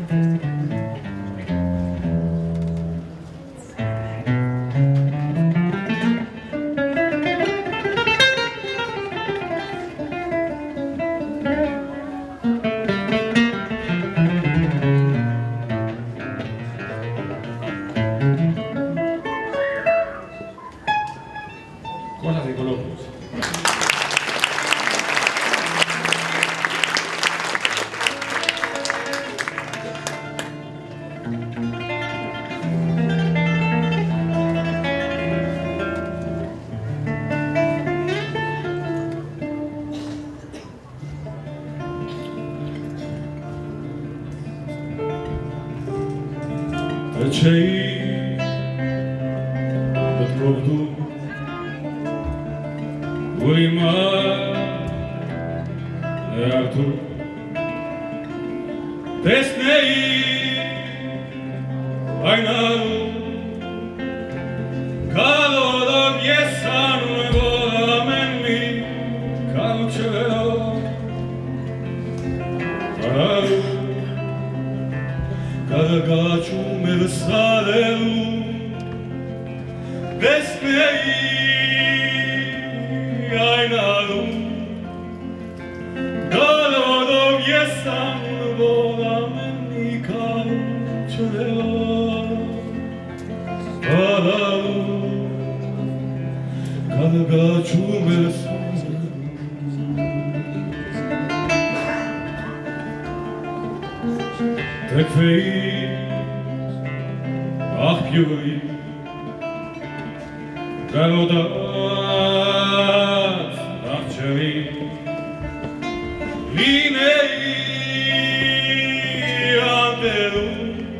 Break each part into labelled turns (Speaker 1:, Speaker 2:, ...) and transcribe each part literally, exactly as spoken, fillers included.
Speaker 1: Cosas de Colombia. Tăcei tot coptul uima leartul tesnei ainal calo da pieza nuevo en mi canchero parado cada gacho me sale desnei ainado calo da pieza nuevo en mi canchero parado cada gacho me sale trek fei ach pioi galodat ach ceri linei antelu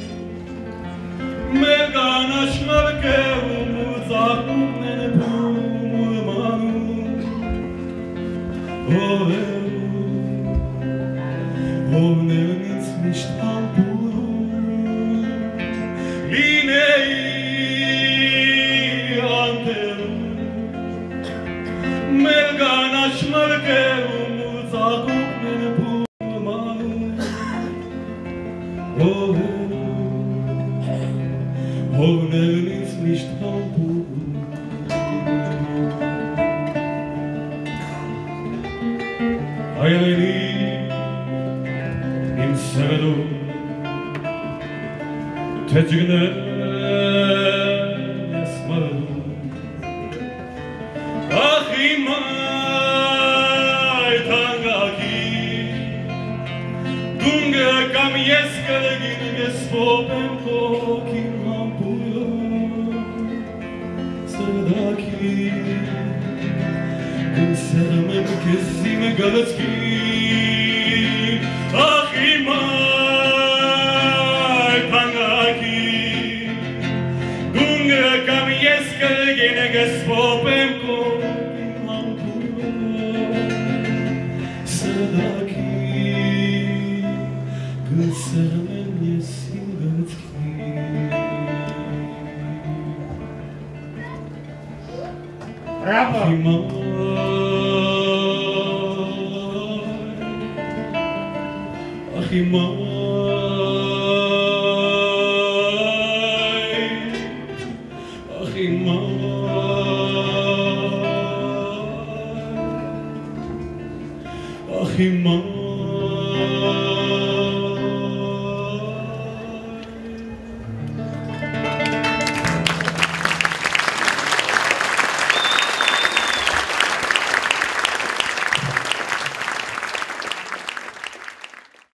Speaker 1: me ganash markeu muzatu nene pumanu oh oh nirgends nicht am Boden linei antelu me ganash markeu muzatu nene pumanu oh oh nirgends nicht am Boden Ayalini in Severo Tecigine Esmaru Achimai Tangaki Dunga Kamieskalegin Gespopem Kokim Ampuyo Sadaki Sermen Kesim Galatski Achimai Tangaki Dunga Kamieskalegin Gespopem Kokim Ampuyo Sadaki Sermen Kesim Galatski Achimai Achimai, Achimai, Achimai.